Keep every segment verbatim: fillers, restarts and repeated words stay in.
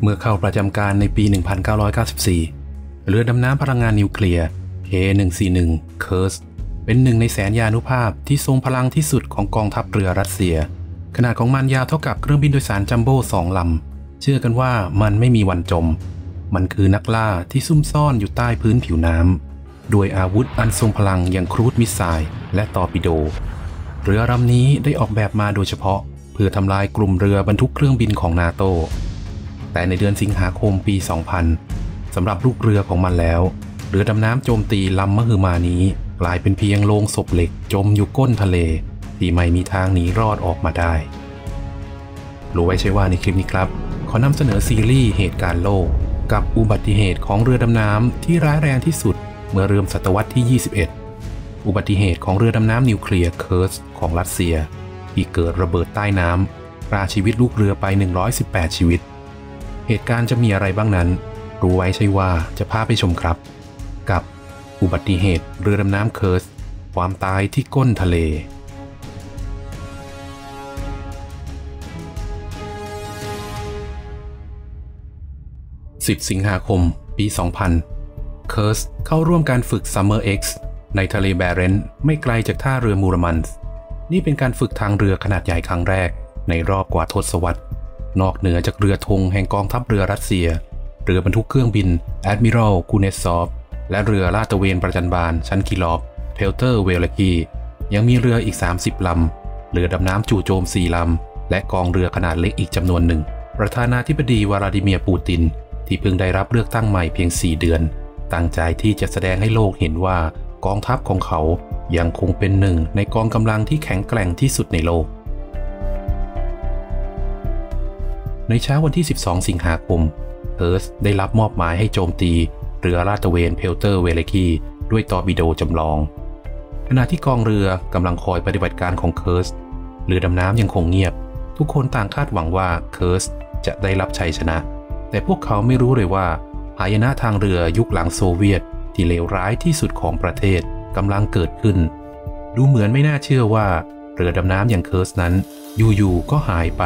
เมื่อเข้าประจำการในปี หนึ่งพันเก้าร้อยเก้าสิบสี่ เรือดำน้ำพลังงานนิวเคลียร์ เค หนึ่งสี่หนึ่ง Kursk เป็นหนึ่งในแสนยานุภาพที่ทรงพลังที่สุดของกองทัพเรือรัสเซียขนาดของมันยาวเท่ากับเครื่องบินโดยสารจัมโบ้สองลำเชื่อกันว่ามันไม่มีวันจมมันคือนักล่าที่ซุ่มซ่อนอยู่ใต้พื้นผิวน้ำด้วยอาวุธอันทรงพลังอย่างครูซมิสไซล์และตอร์ปิโดเรือลำนี้ได้ออกแบบมาโดยเฉพาะเพื่อทำลายกลุ่มเรือบรรทุกเครื่องบินของนาโตแต่ในเดือนสิงหาคมปี สองพัน สำหรับลูกเรือของมันแล้วเรือดำน้ำโจมตีลำมหึมานี้กลายเป็นเพียงโลงศพเหล็กจมอยู่ก้นทะเลที่ไม่มีทางหนีรอดออกมาได้รู้ไว้ใช่ว่าในคลิปนี้ครับขอนำเสนอซีรีส์เหตุการณ์โลกกับอุบัติเหตุของเรือดำน้ำที่ร้ายแรงที่สุดเมื่อเริ่มศตวรรษที่ ยี่สิบเอ็ด อุบัติเหตุของเรือดำน้ำนิวเคลียร์เคิร์สของรัสเซียที่เกิดระเบิดใต้น้ำฆ่าชีวิตลูกเรือไปหนึ่งร้อยสิบแปดชีวิตเหตุการณ์จะมีอะไรบ้างนั้นรู้ไว้ใช่ว่าจะพาไปชมครับกับอุบัติเหตุเรือดำน้ำเคิร์สความตายที่ก้นทะเลสิบสิงหาคมปี สองพัน เคิร์สเข้าร่วมการฝึก Summer X ในทะเลแบเรนต์ไม่ไกลจากท่าเรือมูรมันส์นี่เป็นการฝึกทางเรือขนาดใหญ่ครั้งแรกในรอบกว่าทศวรรษนอกเหนือจากเรือธงแห่งกองทัพเรือรัสเซียเรือบรรทุกเครื่องบิน Admiral Kuznetsov และเรือลาดตระเวนประจันบานชั้นคิลอฟเพลเตอร์เวลกียังมีเรืออีกสามสิบลำเรือดำน้ำจู่โจมสี่ลำและกองเรือขนาดเล็กอีกจำนวนหนึ่งประธานาธิบดีวลาดิเมียร์ปูตินที่เพิ่งได้รับเลือกตั้งใหม่เพียงสี่เดือนตั้งใจที่จะแสดงให้โลกเห็นว่ากองทัพของเขายังคงเป็นหนึ่งในกองกำลังที่แข็งแกร่งที่สุดในโลกในเช้าวันที่สิบสองสิงหาคมเคิร์สได้รับมอบหมายให้โจมตีเรือลาดตระเวนเพลเตอร์เวลกีด้วยตอร์ปิโดจำลองขณะที่กองเรือกำลังคอยปฏิบัติการของเคิร์สเรือดำน้ำยังคงเงียบทุกคนต่างคาดหวังว่าเคิร์สจะได้รับชัยชนะแต่พวกเขาไม่รู้เลยว่าหายนะทางเรือยุคหลังโซเวียตที่เลวร้ายที่สุดของประเทศกำลังเกิดขึ้นดูเหมือนไม่น่าเชื่อว่าเรือดำน้ำอย่างเคิร์สนั้นอยู่ๆก็หายไป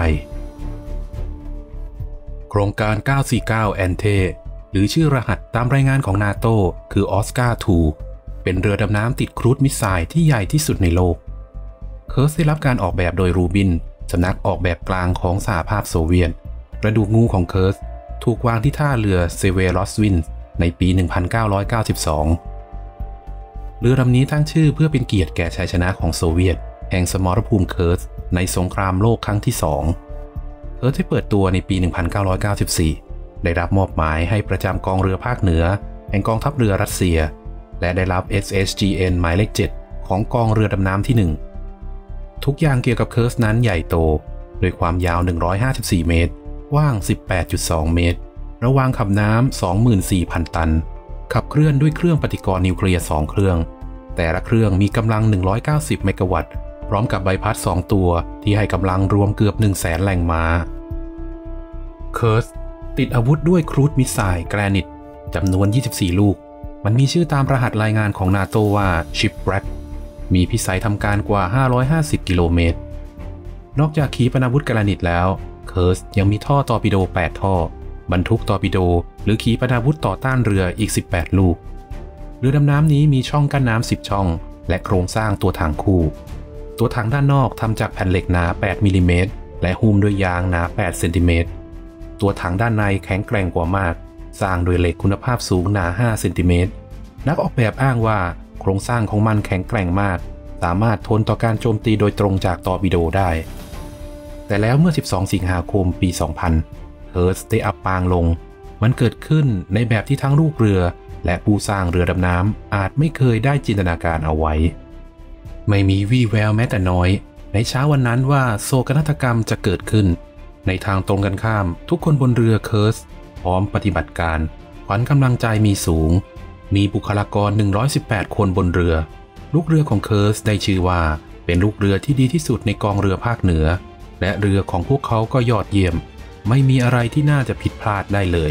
โครงการเก้าสี่เก้าแอนเทหรือชื่อรหัสตามรายงานของนาโตคือออสการ์ทูเป็นเรือดำน้ำติดครูซมิสไซล์ที่ใหญ่ที่สุดในโลกเคิร์สได้รับการออกแบบโดยรูบินสำนักออกแบบกลางของสหภาพโซเวียตกระดูกงูของเคิร์สถูกวางที่ท่าเรือเซเวรอสวินในปี หนึ่งพันเก้าร้อยเก้าสิบสอง เรือลำนี้ตั้งชื่อเพื่อเป็นเกียรติแก่ชัยชนะของโซเวียตแห่งสมรภูมิเคิร์สในสงครามโลกครั้งที่สองเคิร์สได้เปิดตัวในปี หนึ่งพันเก้าร้อยเก้าสิบสี่ ได้รับมอบหมายให้ประจำกองเรือภาคเหนือแห่งกองทัพเรือรัสเซียและได้รับ เอส เอส จี เอ็น หมายเลขเจ็ดของกองเรือดำน้ำที่หนึ่งทุกอย่างเกี่ยวกับเคิร์สนั้นใหญ่โตด้วยความยาวหนึ่งร้อยห้าสิบสี่เมตรกว้าง สิบแปดจุดสอง เมตรระวางขับน้ำ สองหมื่นสี่พัน ตันขับเคลื่อนด้วยเครื่องปฏิกรณ์นิวเคลียร์สองเครื่องแต่ละเครื่องมีกำลังหนึ่งร้อยเก้าสิบเมกะวัตต์พร้อมกับใบพัดสองตัวที่ให้กำลังรวมเกือบ หนึ่งแสน แรงม้าเคิร์สติดอาวุธด้วยครูซมิสไซล์แกรนิตจำนวนยี่สิบสี่ลูกมันมีชื่อตามรหัสรายงานของนาโตว่าชิปแร็กมีพิสัยทำการกว่าห้าร้อยห้าสิบกิโลเมตรนอกจากขีปนาวุธแกรนิตแล้วเคิร์สยังมีท่อตอร์ปิโดแปดท่อบรรทุกตอร์ปิโดหรือขีปนาวุธต่อต้านเรืออีกสิบแปดลูกเรือดำน้ำนี้มีช่องกั้นน้ำสิบช่องและโครงสร้างตัวถังคู่ตัวถังด้านนอกทำจากแผ่นเหล็กหนาแปดมิลลิเมตรและหุ้มด้วยยางหนาแปดเซนติเมตรตัวถังด้านในแข็งแกร่งกว่ามากสร้างโดยเหล็กคุณภาพสูงหนาห้าเซนติเมตรนักออกแบบอ้างว่าโครงสร้างของมันแข็งแกร่งมากสามารถทนต่อการโจมตีโดยตรงจากตอร์ปิโดได้แต่แล้วเมื่อสิบสองสิงหาคมปี สองพัน เคิร์สได้อับปางลงมันเกิดขึ้นในแบบที่ทั้งลูกเรือและผู้สร้างเรือดำน้ำอาจไม่เคยได้จินตนาการเอาไว้ไม่มีวี่แววแม้แต่น้อยในเช้าวันนั้นว่าโศกนาฏกรรมจะเกิดขึ้นในทางตรงกันข้ามทุกคนบนเรือเคิร์สพร้อมปฏิบัติการขวัญกำลังใจมีสูงมีบุคลากรหนึ่งร้อยสิบแปดคนบนเรือลูกเรือของเคิร์สได้ชื่อว่าเป็นลูกเรือที่ดีที่สุดในกองเรือภาคเหนือและเรือของพวกเขาก็ยอดเยี่ยมไม่มีอะไรที่น่าจะผิดพลาดได้เลย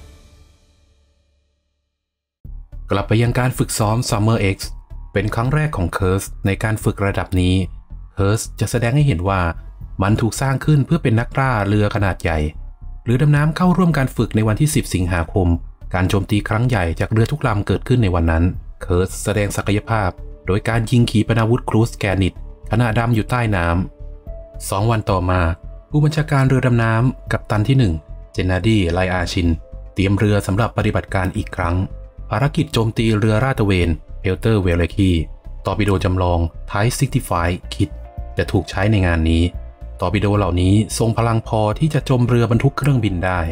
กลับไปยังการฝึกซ้อม Summer X เป็นครั้งแรกของเคิร์สในการฝึกระดับนี้เคิร์สจะแสดงให้เห็นว่ามันถูกสร้างขึ้นเพื่อเป็นนักล่าเรือขนาดใหญ่เรือดำน้ำเข้าร่วมการฝึกในวันที่สิบสิงหาคมการโจมตีครั้งใหญ่จากเรือทุกลำเกิดขึ้นในวันนั้นเคิร์สแสดงศักยภาพโดยการยิงขีปนาวุธครูซแกนิตขณะดำอยู่ใต้น้ำสองวันต่อมาผู้บัญชาการเรือดำน้ำกัปตันที่หนึ่งเจนาดีไลอาชินเตรียมเรือสำหรับปฏิบัติการอีกครั้งภารกิจโจมตีเรือลาดตระเวนเพลเตอร์เวเลคีตอร์ปิโดจำลองไทป์ หกสิบห้า คิดจะถูกใช้ในงานนี้ตอร์ปิโดเหล่านี้ทรงพลังพอที่จะจมเรือบรรทุกเครื่องบินได้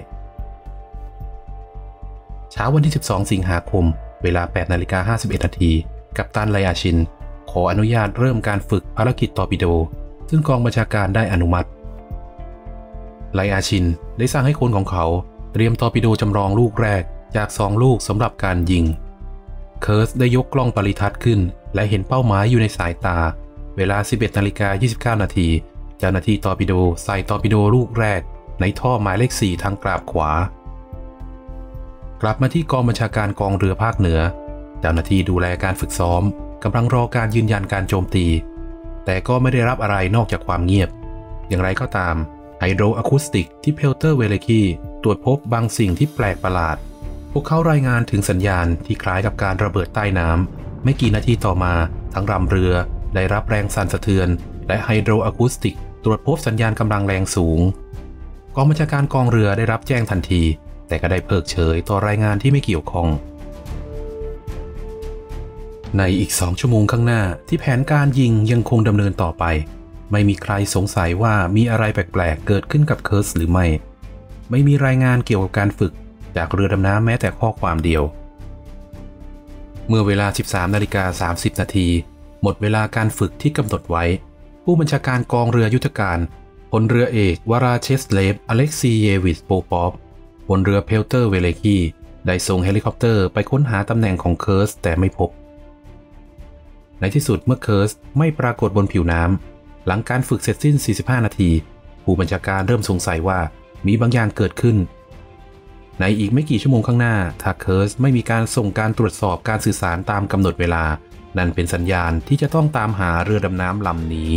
เช้าวันที่สิบสองสิงหาคมเวลา แปดนาฬิกาห้าสิบเอ็ดนาทีกัปตันไลอาชินขออนุญาตเริ่มการฝึกภารกิจตอร์ปิโดซึ่งกองบัญชาการได้อนุมัติไลอาชินได้สั่งให้คนของเขาเตรียมตอร์ปิโดจำลองลูกแรกจากสองลูกสำหรับการยิงเคิร์สได้ยกกล้องปริทัศน์ขึ้นและเห็นเป้าหมายอยู่ในสายตาเวลา สิบเอ็ดนาฬิกายี่สิบเก้านาทีเจ้าหน้าที่ตอร์ปิโดใส่ตอร์ปิโดลูกแรกในท่อหมายเลขสี่ทางกราบขวากลับมาที่กองบัญชาการกองเรือภาคเหนือเจ้าหน้าที่ดูแลการฝึกซ้อมกำลังรอการยืนยันการโจมตีแต่ก็ไม่ได้รับอะไรนอกจากความเงียบอย่างไรก็ตามไฮโดรอะคูสติกที่เพลเตอร์เวเลคีตรวจพบบางสิ่งที่แปลกประหลาดพวกเขารายงานถึงสัญญาณที่คล้ายกับการระเบิดใต้น้ำไม่กี่นาทีต่อมาทั้งลำเรือได้รับแรงสั่นสะเทือนและไฮโดรอะคูสติกตรวจพบสัญญาณกำลังแรงสูงกองบัญชาการกองเรือได้รับแจ้งทันทีแต่ก็ได้เพิกเฉยต่อรายงานที่ไม่เกี่ยวข้องในอีกสองชั่วโมงข้างหน้าที่แผนการยิงยังคงดำเนินต่อไปไม่มีใครสงสัยว่ามีอะไรแปลกๆเกิดขึ้นกับเคิร์สหรือไม่ไม่มีรายงานเกี่ยวกับการฝึกจากเรือดำน้ำแม้แต่ข้อความเดียวเมื่อเวลา สิบสามนาฬิกาสามสิบนาทีหมดเวลาการฝึกที่กำหนดไว้ผู้บัญชาการกองเรือยุทธการพลเรือเอกวราเชสเลฟอเล็กซีเยวิชโปปอฟบนเรือเพลเตอร์เวเลคีได้ส่งเฮลิคอปเตอร์ไปค้นหาตำแหน่งของเคิร์สแต่ไม่พบในที่สุดเมื่อเคิร์สไม่ปรากฏบนผิวน้ำหลังการฝึกเสร็จสิ้นสี่สิบห้านาทีผู้บัญชาการเริ่มสงสัยว่ามีบางอย่างเกิดขึ้นในอีกไม่กี่ชั่วโมงข้างหน้าถ้าเคิร์สไม่มีการส่งการตรวจสอบการสื่อสารตามกำหนดเวลานั่นเป็นสัญญาณที่จะต้องตามหาเรือดำน้ำลำนี้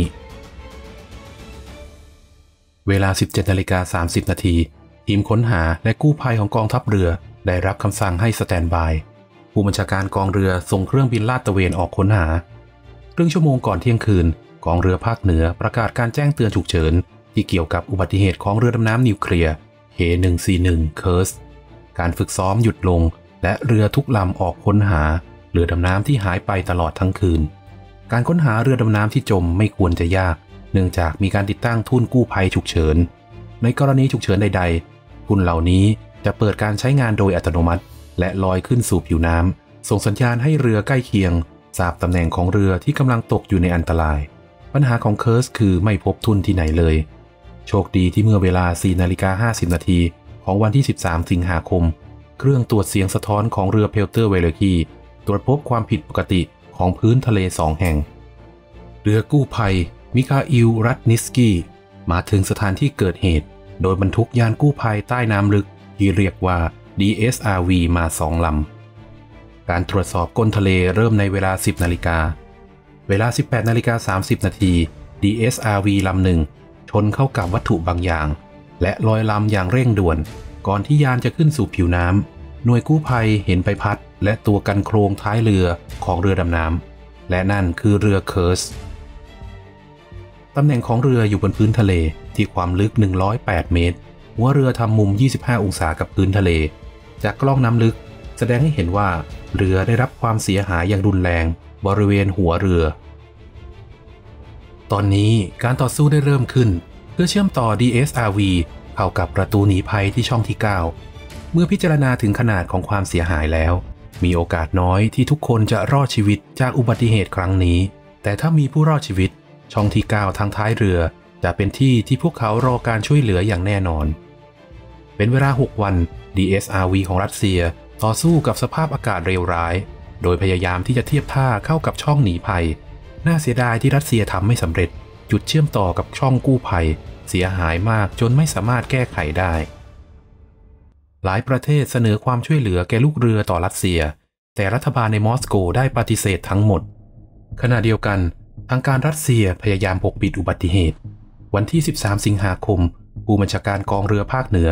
เวลา สิบเจ็ดนาฬิกาสามสิบนาทีทีมค้นหาและกู้ภัยของกองทัพเรือได้รับคำสั่งให้สแตนด์บายผู้บัญชาการกองเรือส่งเครื่องบินลาดตระเวนออกค้นหาครึ่งชั่วโมงก่อนเที่ยงคืนกองเรือภาคเหนือประกาศการแจ้งเตือนฉุกเฉินที่เกี่ยวกับอุบัติเหตุของเรือดำน้ำนิวเคลียร์ เค หนึ่งสี่หนึ่ง เคิร์สการฝึกซ้อมหยุดลงและเรือทุกลำออกค้นหาเรือดำน้ำที่หายไปตลอดทั้งคืนการค้นหาเรือดำน้ำที่จมไม่ควรจะยากเนื่องจากมีการติดตั้งทุ่นกู้ภัยฉุกเฉินในกรณีฉุกเฉินใดๆทุ่นเหล่านี้จะเปิดการใช้งานโดยอัตโนมัติและลอยขึ้นสู่ผิวน้ำส่งสัญญาณให้เรือใกล้เคียงทราบตำแหน่งของเรือที่กำลังตกอยู่ในอันตรายปัญหาของเคิร์สคือไม่พบทุ่นที่ไหนเลยโชคดีที่เมื่อเวลา สี่นาฬิกาห้าสิบนาทีของวันที่สิบสามสิงหาคมเครื่องตรวจเสียงสะท้อนของเรือเพลเตอร์เวเลคีตรวจพบความผิดปกติของพื้นทะเลสองแห่งเรือกู้ภัยมิคาอิล รัตนิสกี้มาถึงสถานที่เกิดเหตุโดยบรรทุกยานกู้ภัยใต้น้ำลึกที่เรียกว่า ดี เอส อาร์ วี มาสองลำการตรวจสอบก้นทะเลเริ่มในเวลา สิบนาฬิกาเวลา สิบแปดนาฬิกาสามสิบนาที ดี เอส อาร์ วี ลำหนึ่งชนเข้ากับวัตถุบางอย่างและลอยลำอย่างเร่งด่วนก่อนที่ยานจะขึ้นสู่ผิวน้ำหน่วยกู้ภัยเห็นใบพัดและตัวกันโครงท้ายเรือของเรือดำน้ำและนั่นคือเรือเคิร์สตำแหน่งของเรืออยู่บนพื้นทะเลที่ความลึกหนึ่งร้อยแปดเมตรหัวเรือทำมุมยี่สิบห้าองศากับพื้นทะเลจากกล้องน้ำลึกแสดงให้เห็นว่าเรือได้รับความเสียหายอย่างรุนแรงบริเวณหัวเรือตอนนี้การต่อสู้ได้เริ่มขึ้นเพื่อเชื่อมต่อ ดี เอส อาร์ วี เข้ากับประตูหนีภัยที่ช่องที่เก้าเมื่อพิจารณาถึงขนาดของความเสียหายแล้วมีโอกาสน้อยที่ทุกคนจะรอดชีวิตจากอุบัติเหตุครั้งนี้แต่ถ้ามีผู้รอดชีวิตช่องที่เก้าทางท้ายเรือจะเป็นที่ที่พวกเขารอการช่วยเหลืออย่างแน่นอนเป็นเวลาหกวัน ดี เอส อาร์ วี ของรัสเซียต่อสู้กับสภาพอากาศเลวร้ายโดยพยายามที่จะเทียบท่าเข้ากับช่องหนีภัยน่าเสียดายที่รัสเซียทำไม่สำเร็จจุดเชื่อมต่อกับช่องกู้ภัยเสียหายมากจนไม่สามารถแก้ไขได้หลายประเทศเสนอความช่วยเหลือแก่ลูกเรือต่อรัสเซียแต่รัฐบาลในมอสโกได้ปฏิเสธทั้งหมดขณะเดียวกันทางการรัสเซียพยายามปกปิดอุบัติเหตุวันที่สิบสามสิงหาคมผู้บัญชาการกองเรือภาคเหนือ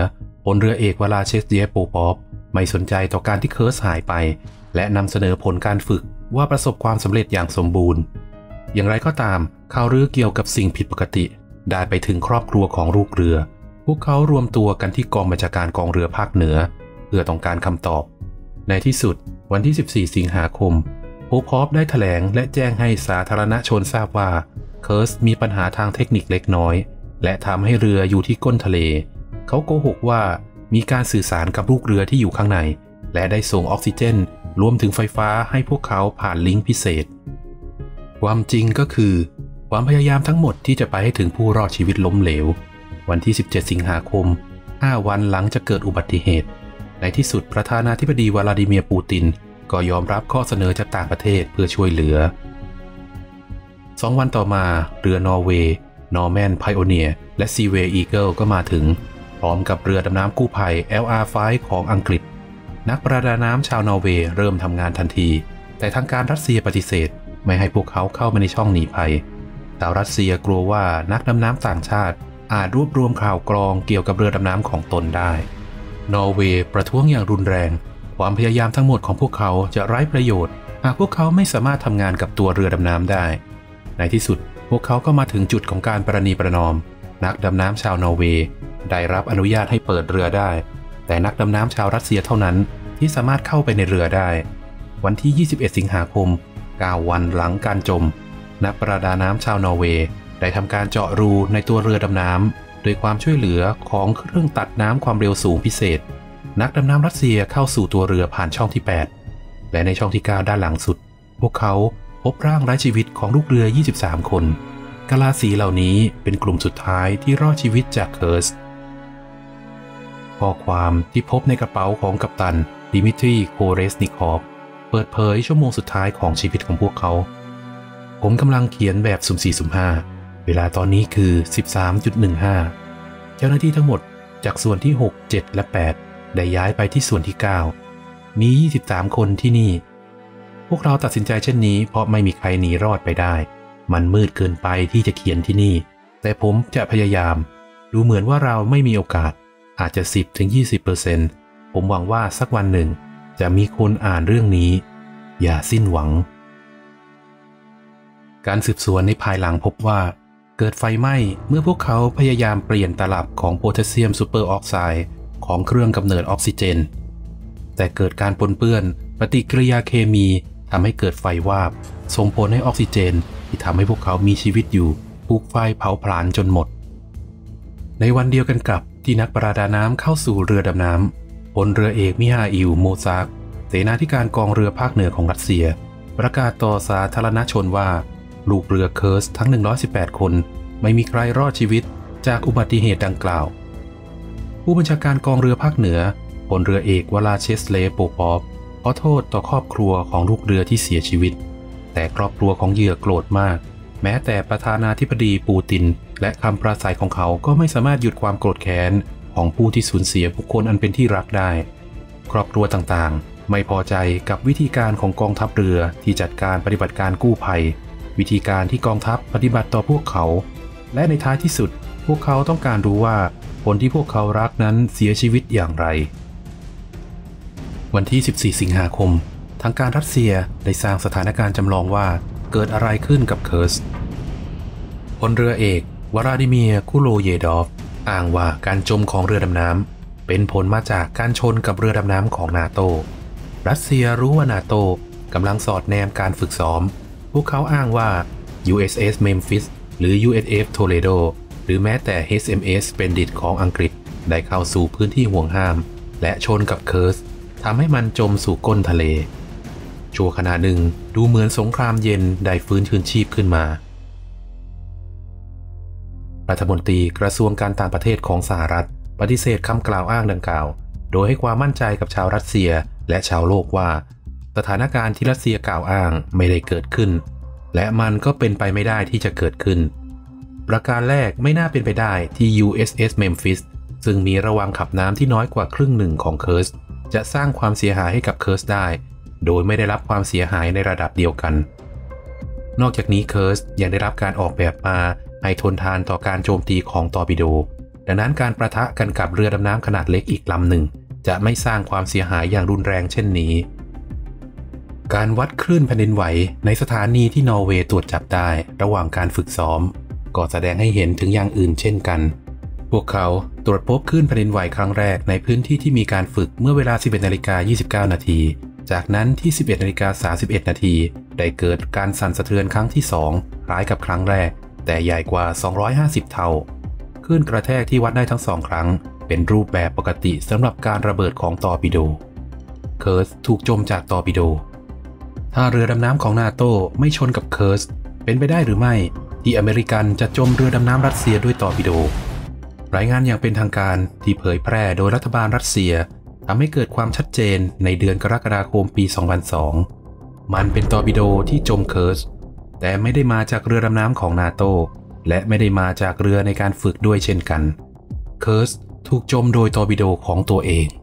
พลเรือเอกวลาเชสเยฟโปปอฟไม่สนใจต่อการที่เคิร์สหายไปและนำเสนอผลการฝึกว่าประสบความสำเร็จอย่างสมบูรณ์อย่างไรก็ตามข่าวลือเกี่ยวกับสิ่งผิดปกติได้ไปถึงครอบครัวของลูกเรือพวกเขารวมตัวกันที่กองบัญชาการกองเรือภาคเหนือเพื่อต้องการคำตอบในที่สุดวันที่สิบสี่สิงหาคมโปปอฟได้แถลงและแจ้งให้สาธารณชนทราบว่าเคิร์สมีปัญหาทางเทคนิคเล็กน้อยและทำให้เรืออยู่ที่ก้นทะเลเขาโกหกว่ามีการสื่อสารกับลูกเรือที่อยู่ข้างในและได้ส่งออกซิเจนรวมถึงไฟฟ้าให้พวกเขาผ่านลิงก์พิเศษความจริงก็คือความพยายามทั้งหมดที่จะไปให้ถึงผู้รอดชีวิตล้มเหลววันที่สิบเจ็ดสิงหาคมห้าวันหลังจากเกิดอุบัติเหตุในที่สุดประธานาธิบดีวลาดิเมียร์ปูตินก็ยอมรับข้อเสนอจากต่างประเทศเพื่อช่วยเหลือสองวันต่อมาเรือนอร์เวย์นอร์แมนไพโอเนียร์และซีเวย์อีเกิลก็มาถึงพร้อมกับเรือดำน้ำกู้ภัย แอล อาร์ ไฟว์ ของอังกฤษนักประดาน้ำชาวนอร์เวย์เริ่มทำงานทันทีแต่ทางการรัสเซียปฏิเสธไม่ให้พวกเขาเข้ามาในช่องหนีภัยชาวรัสเซียกลัวว่านักดำน้ำต่างชาติอาจรวบรวมข่าวกรองเกี่ยวกับเรือดำน้ำของตนได้นอร์เวย์ประท้วงอย่างรุนแรงความพยายามทั้งหมดของพวกเขาจะไร้ประโยชน์หากพวกเขาไม่สามารถทำงานกับตัวเรือดำน้ำได้ในที่สุดพวกเขาก็มาถึงจุดของการประนีประนอมนักดำน้ำชาวนอร์เวย์ได้รับอนุญาตให้เปิดเรือได้แต่นักดำน้ำชาวรัสเซียเท่านั้นที่สามารถเข้าไปในเรือได้วันที่ยี่สิบเอ็ดสิงหาคมเก้าวันหลังการจมนักประดาน้ำชาวนอร์เวย์ได้ทำการเจาะรูในตัวเรือดำน้ำโดยความช่วยเหลือของเครื่องตัดน้ำความเร็วสูงพิเศษนักดำน้ำรัสเซียเข้าสู่ตัวเรือผ่านช่องที่แปดและในช่องที่เก้าด้านหลังสุดพวกเขาพบร่างไร้ชีวิตของลูกเรือยี่สิบสามคนกะลาสีเหล่านี้เป็นกลุ่มสุดท้ายที่รอดชีวิตจากเคิร์สข้อความที่พบในกระเป๋าของกัปตันดิมิทรีโคเรสนิคอฟเปิดเผยชั่วโมงสุดท้ายของชีวิตของพวกเขาผมกำลังเขียนแบบสุ่มสี่สุ่มห้าเวลาตอนนี้คือ สิบสามจุดหนึ่งห้า เจ้าหน้าที่ทั้งหมดจากส่วนที่หก เจ็ดและแปดได้ย้ายไปที่ส่วนที่เก้ามียี่สิบสามคนที่นี่พวกเราตัดสินใจเช่นนี้เพราะไม่มีใครหนีรอดไปได้มันมืดเกินไปที่จะเขียนที่นี่แต่ผมจะพยายามดูเหมือนว่าเราไม่มีโอกาสอาจจะ สิบถึงยี่สิบเปอร์เซ็นต์ ผมหวังว่าสักวันหนึ่งจะมีคนอ่านเรื่องนี้อย่าสิ้นหวังการสืบสวนในภายหลังพบว่าเกิดไฟไหม้เมื่อพวกเขาพยายามเปลี่ยนตลับของโพแทสเซียมซูเปอร์ออกไซด์ของเครื่องกำเนิดออกซิเจนแต่เกิดการปนเปื้อนปฏิกิริยาเคมีทำให้เกิดไฟวาบส่งผลให้ออกซิเจนที่ทำให้พวกเขามีชีวิตอยู่ถูกไฟเผาผลาญจนหมดในวันเดียวกันกับที่นักประดาน้ำเข้าสู่เรือดำน้ำพลเรือเอกมิฮาอิลโมซากเสนาธิการกองเรือภาคเหนือของรัสเซียประกาศต่อสาธารณชนว่าลูกเรือเคิร์สทั้งหนึ่งร้อยสิบแปดคนไม่มีใครรอดชีวิตจากอุบัติเหตุดังกล่าวผู้บัญชาการกองเรือภาคเหนือพลเรือเอกวลาเชสเลโปปอฟขอโทษต่อครอบครัวของลูกเรือที่เสียชีวิตแต่ครอบครัวของเหยื่อโกรธมากแม้แต่ประธานาธิบดีปูตินและคำปราศัยของเขาก็ไม่สามารถหยุดความโกรธแค้นของผู้ที่สูญเสียบุคคลอันเป็นที่รักได้ครอบครัวต่างๆไม่พอใจกับวิธีการของกองทัพเรือที่จัดการปฏิบัติการกู้ภัยวิธีการที่กองทัพปฏิบัติต่อพวกเขาและในท้ายที่สุดพวกเขาต้องการรู้ว่าคนที่พวกเขารักนั้นเสียชีวิตอย่างไรวันที่สิบสี่สิงหาคมทางการรัสเซียได้สร้างสถานการณ์จำลองว่าเกิดอะไรขึ้นกับเคิร์สพลเรือเอกวลาดิเมียร์คูโลเยดอฟอ้างว่าการจมของเรือดำน้ำเป็นผลมาจากการชนกับเรือดำน้ำของนาโตรัสเซียรู้ว่านาโตกำลังสอดแนมการฝึกซ้อมพวกเขาอ้างว่า ยู เอส เอส Memphis หรือ ยู เอส เอฟ Toledo หรือแม้แต่ เอช เอ็ม เอส Splendid ของอังกฤษได้เข้าสู่พื้นที่ห่วงห้ามและชนกับเคิร์สทำให้มันจมสู่ก้นทะเลชั่วขณะหนึ่งดูเหมือนสงครามเย็นได้ฟื้นคืนชีพขึ้นมารัฐมนตรีกระทรวงการต่างประเทศของสหรัฐปฏิเสธคำกล่าวอ้างดังกล่าวโดยให้ความมั่นใจกับชาวรัสเซียและชาวโลกว่าสถานการณ์ที่รัสเซียกล่าวอ้างไม่ได้เกิดขึ้นและมันก็เป็นไปไม่ได้ที่จะเกิดขึ้นประการแรกไม่น่าเป็นไปได้ที่ ยู เอส เอส Memphis ซึ่งมีระวังขับน้ำที่น้อยกว่าครึ่งหนึ่งของเคิร์สจะสร้างความเสียหายให้กับเคิร์สได้โดยไม่ได้รับความเสียหายในระดับเดียวกันนอกจากนี้เคิร์สยังได้รับการออกแบบมาให้ทนทานต่อการโจมตีของตอร์ปิโดดังนั้นการประทะกันกับเรือดำน้ำขนาดเล็กอีกลำหนึ่งจะไม่สร้างความเสียหายอย่างรุนแรงเช่นนี้การวัดคลื่นแผ่นดินไหวในสถานีที่นอร์เวย์ตรวจจับได้ระหว่างการฝึกซ้อมก็แสดงให้เห็นถึงอย่างอื่นเช่นกันพวกเขาตรวจพบคลื่นแผ่นดินไหวครั้งแรกในพื้นที่ที่มีการฝึกเมื่อเวลา สิบเอ็ดนาฬิกายี่สิบเก้านาทีจากนั้นที่ สิบเอ็ดนาฬิกาสามสิบเอ็ดนาทีได้เกิดการสั่นสะเทือนครั้งที่สองคล้ายกับครั้งแรกแต่ใหญ่กว่าสองร้อยห้าสิบเท่าคลื่นกระแทกที่วัดได้ทั้งสองครั้งเป็นรูปแบบปกติสำหรับการระเบิดของตอร์ปิโดเคิร์สถูกจมจากตอร์ปิโดถ้าเรือดำน้ำของนาโต้ไม่ชนกับเคิร์สเป็นไปได้หรือไม่ที่อเมริกันจะจมเรือดำน้ำรัสเซียด้วยตอร์ปิโดรายงานอย่างเป็นทางการที่เผยแพร่โดยรัฐบาลรัสเซียทำให้เกิดความชัดเจนในเดือนกรกฎาคมปี สองพันสอง มันเป็นตอร์ปิโดที่จมเคิร์สแต่ไม่ได้มาจากเรือดำน้ำของนาโต้และไม่ได้มาจากเรือในการฝึกด้วยเช่นกันเคิร์สถูกจมโดยตอร์ปิโดของตัวเอง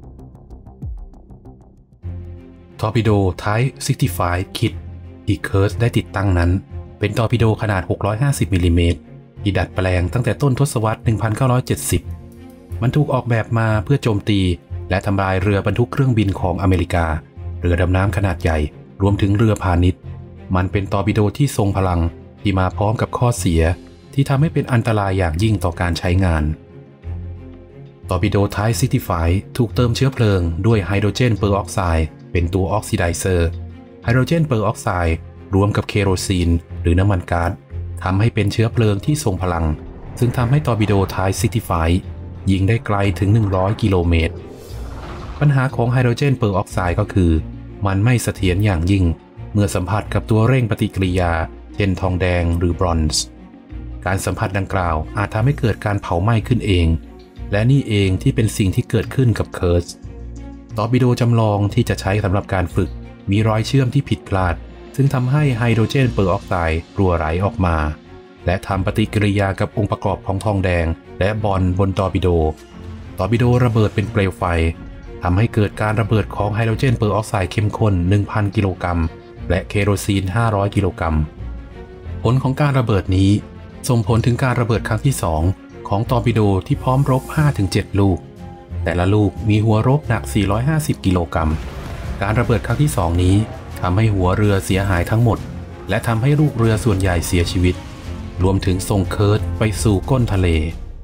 ตอร์ปิโด Type หกสิบห้า Kit ที่เคิร์สได้ติดตั้งนั้นเป็นตอร์ปิโดขนาดหกร้อยห้าสิบมิลลิเมตรที่ดัดแปลงตั้งแต่ต้นทศวรรษหนึ่งพันเก้าร้อยเจ็ดสิบมันถูกออกแบบมาเพื่อโจมตีและทำลายเรือบรรทุกเครื่องบินของอเมริกาเรือดำน้ำขนาดใหญ่รวมถึงเรือพาณิชย์มันเป็นตอร์ปิโดที่ทรงพลังที่มาพร้อมกับข้อเสียที่ทำให้เป็นอันตรายอย่างยิ่งต่อการใช้งานตอร์ปิโด Type หกสิบห้าถูกเติมเชื้อเพลิงด้วยไฮโดรเจนเปอร์ออกไซด์เป็นตัวออกซิไดเซอร์ไฮโดรเจนเปอร์ออกไซด์รวมกับเคโรซีนหรือน้ำมันก๊าซทำให้เป็นเชื้อเพลิงที่ทรงพลังซึ่งทำให้ตอร์ปิโด Type หกสิบห้ายิงได้ไกลถึงหนึ่งร้อยกิโลเมตรปัญหาของไฮโดรเจนเปอร์ออกไซด์ก็คือมันไม่เสถียรอย่างยิ่งเมื่อสัมผัสกับตัวเร่งปฏิกิริยาเช่นทองแดงหรือบรอนซ์การสัมผัสดังกล่าวอาจทำให้เกิดการเผาไหม้ขึ้นเองและนี่เองที่เป็นสิ่งที่เกิดขึ้นกับเคิร์สตอร์ปิโดจำลองที่จะใช้สำหรับการฝึกมีรอยเชื่อมที่ผิดพลาดซึ่งทำให้ไฮโดรเจนเปอร์ออกไซด์รั่วไหลออกมาและทำปฏิกิริยากับองค์ประกอบของทองแดงและบอลบนตอร์ปิโดตอร์ปิโดระเบิดเป็นเปลวไฟทำให้เกิดการระเบิดของไฮโดรเจนเปอร์ออกไซด์เข้มข้น หนึ่งพัน กิโลกรัมและเคโรซีน ห้าร้อย กิโลกรัมผลของการระเบิดนี้ส่งผลถึงการระเบิดครั้งที่สองของตอร์ปิโดที่พร้อมรบ ห้าถึงเจ็ด ลูกแต่ละลูกมีหัวรบหนัก สี่ร้อยห้าสิบ กิโลกรัมการระเบิดครั้งที่สองนี้ทำให้หัวเรือเสียหายทั้งหมดและทำให้ลูกเรือส่วนใหญ่เสียชีวิตรวมถึงส่งเคิร์สไปสู่ก้นทะเล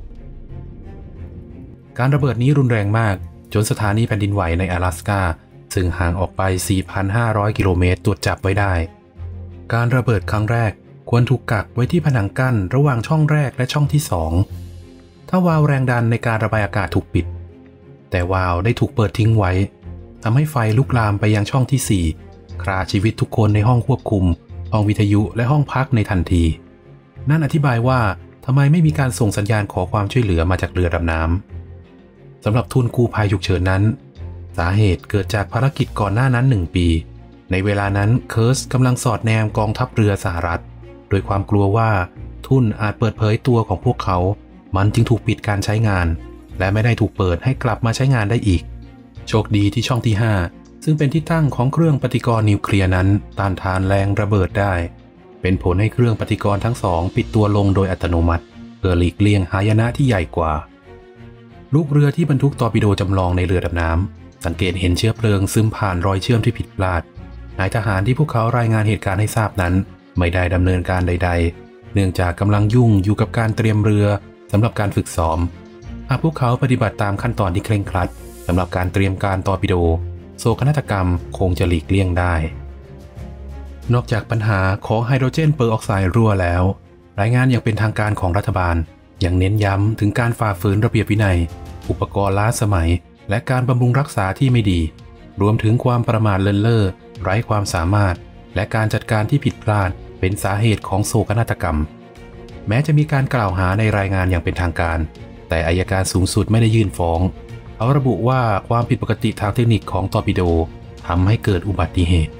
การระเบิดนี้รุนแรงมากจนสถานีแผ่นดินไหวใน阿拉斯าซึ่งห่างออกไป สี่พันห้าร้อย กิโลเมตรตรวจจับไว้ได้การระเบิดครั้งแรกควรถูกกักไว้ที่ผนังกั้นระหว่างช่องแรกและช่องที่สองถ้าวาล์วแรงดันในการระบายอากาศถูกปิดแต่วาล์วได้ถูกเปิดทิ้งไว้ทำให้ไฟลุกลามไปยังช่องที่สี่ฆ่าชีวิตทุกคนในห้องควบคุมห้องวิทยุและห้องพักในทันทีนั่นอธิบายว่าทำไมไม่มีการส่งสัญญาณขอความช่วยเหลือมาจากเรือดำน้ำสำหรับทุนกู้ภัยฉุกเฉินนั้นสาเหตุเกิดจากภารกิจก่อนหน้านั้นหนึ่งปีในเวลานั้นเคิร์สกำลังสอดแนมกองทัพเรือสหรัฐโดยความกลัวว่าทุนอาจเปิดเผยตัวของพวกเขามันจึงถูกปิดการใช้งานและไม่ได้ถูกเปิดให้กลับมาใช้งานได้อีกโชคดีที่ช่องที่ห้าซึ่งเป็นที่ตั้งของเครื่องปฏิกรณ์นิวเคลียร์นั้นต้านทานแรงระเบิดได้เป็นผลให้เครื่องปฏิกรณ์ทั้งสองปิดตัวลงโดยอัตโนมัติเพื่อหลีกเลี่ยงหายนะที่ใหญ่กว่าลูกเรือที่บรรทุกตอร์ปิโดจำลองในเรือดำน้ำสังเกตเห็นเชื้อเพลิงซึมผ่านรอยเชื่อมที่ผิดพลาดนายทหารที่พวกเขารายงานเหตุการณ์ให้ทราบนั้นไม่ได้ดำเนินการใดๆเนื่องจากกำลังยุ่งอยู่กับการเตรียมเรือสำหรับการฝึกซ้อมหากพวกเขาปฏิบัติตามขั้นตอนที่เคร่งครัดสำหรับการเตรียมการตอร์ปิโดโศกนาฏกรรมคงจะหลีกเลี่ยงได้นอกจากปัญหาของไฮโดรเจนเปอร์ออกไซด์รั่วแล้วรายงานอย่างเป็นทางการของรัฐบาลยังเน้นย้ำถึงการฝ่าฝืนระเบียบวินัยอุปกรณ์ล้าสมัยและการบำรุงรักษาที่ไม่ดีรวมถึงความประมาทเลินเล่อไร้ความสามารถและการจัดการที่ผิดพลาดเป็นสาเหตุของโศกนาฏกรรมแม้จะมีการกล่าวหาในรายงานอย่างเป็นทางการแต่อัยการสูงสุดไม่ได้ยื่นฟ้องเขาระบุว่าความผิดปกติทางเทคนิคของตอร์ปิโดทำให้เกิดอุบัติเหตุ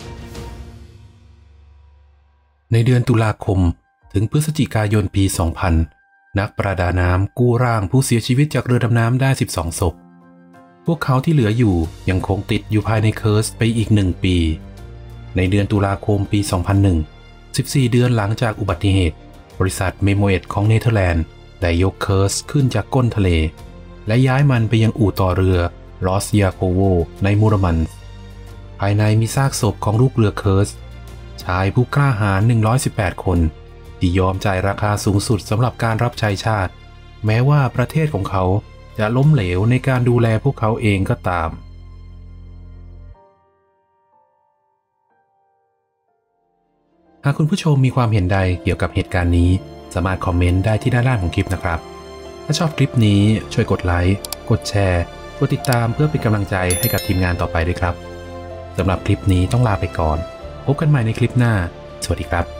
ในเดือนตุลาคมถึงพฤศจิกายนปี สองพัน นักประดาน้ำกู้ร่างผู้เสียชีวิตจากเรือดำน้ำได้สิบสองศพพวกเขาที่เหลืออยู่ยังคงติดอยู่ภายในเคิร์สไปอีกหนึ่งปีในเดือนตุลาคมปี สองพันหนึ่ง สิบสี่ เดือนหลังจากอุบัติเหตุบริษัทเมโมเอตของเนเธอร์แลนด์ได้ยกเคิร์สขึ้นจากก้นทะเลและย้ายมันไปยังอู่ต่อเรือลอสยาโคโวในมูรมันส์ภายในมีซากศพของลูกเรือเคิร์สชายผู้กล้าหาญหนึ่งร้อยสิบแปดคนที่ยอมจ่ายราคาสูงสุดสำหรับการรับใช้ชาติแม้ว่าประเทศของเขาจะล้มเหลวในการดูแลพวกเขาเองก็ตามหากคุณผู้ชมมีความเห็นใดเกี่ยวกับเหตุการณ์นี้สามารถคอมเมนต์ได้ที่ด้านล่างของคลิปนะครับถ้าชอบคลิปนี้ช่วยกดไลค์กดแชร์กดติดตามเพื่อเป็นกำลังใจให้กับทีมงานต่อไปด้วยครับสำหรับคลิปนี้ต้องลาไปก่อนพบกันใหม่ในคลิปหน้าสวัสดีครับ